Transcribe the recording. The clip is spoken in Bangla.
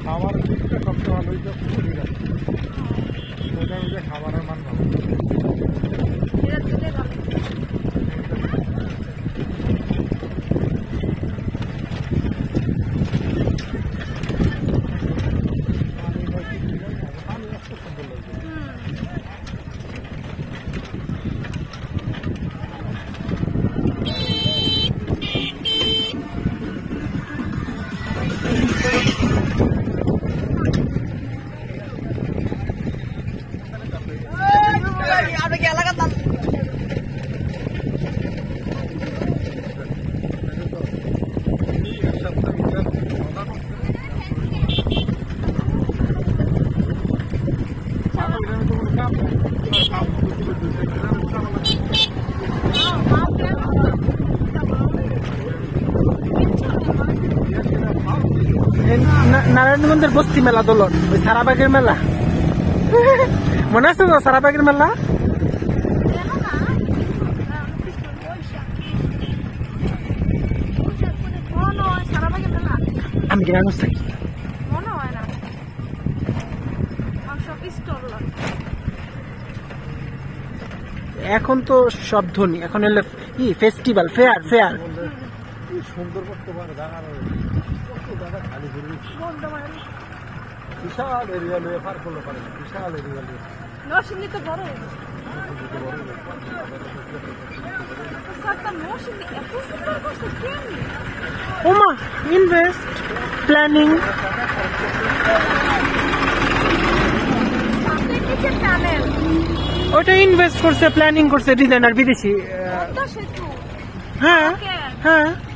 খাবারের দিকটা সবচেয়ে ভালো হয়েছে ওইটা হচ্ছে খাবারের মান ভালো। নারায়ণগঞ্জের বস্তি মেলা দোলন ওই সারাবাগের মেলা মনে আছে তো সারাবাগের মেলা আমি গ্রাম থাকি এখন তো সব ধনী এখন হলো কি ফেস্টিভ্যাল ফেয়ার ফেয়ার সুন্দর করতে পারে বিশাল এরিয়া নিয়ে পার করতে পারে বিশাল এরিয়া নিয়ে নরসিংদী তো বড় ওমা ইনভেস্ট প্ল্যানিং ওটা ইনভেস্ট করছে প্ল্যানিং করছে ডিজাইনার বিদেশি হ্যাঁ হ্যাঁ